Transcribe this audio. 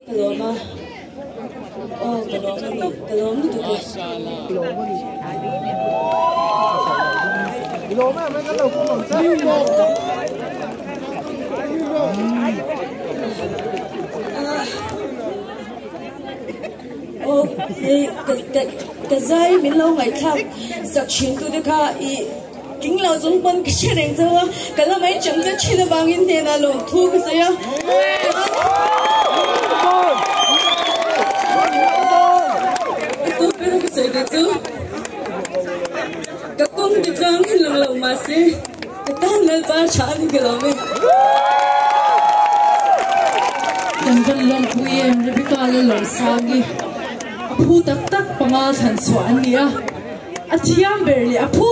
Kaloma. Oh, kaloma ni. Kaloma ni tu ke. Kaloma mấy cái lồng cũng sắc. Oh, cái dây mình lâu ngày khác, sạc chuyến tu đi cả kính lâu giống con cái chuyện này thôi, cái là mấy chẳng cái chuyện là bằng in tiền là lồng thu cái gì á. Tôi biết cái gì cái chứ, cái con cái trang cái lồng mà xí, cái tan lên ba chán cái lồng ấy. Đừng có lồng thui em, Rebecca lên lồng sang đi. Phu tak tak pangal than chuan nia a thiam ber li a phu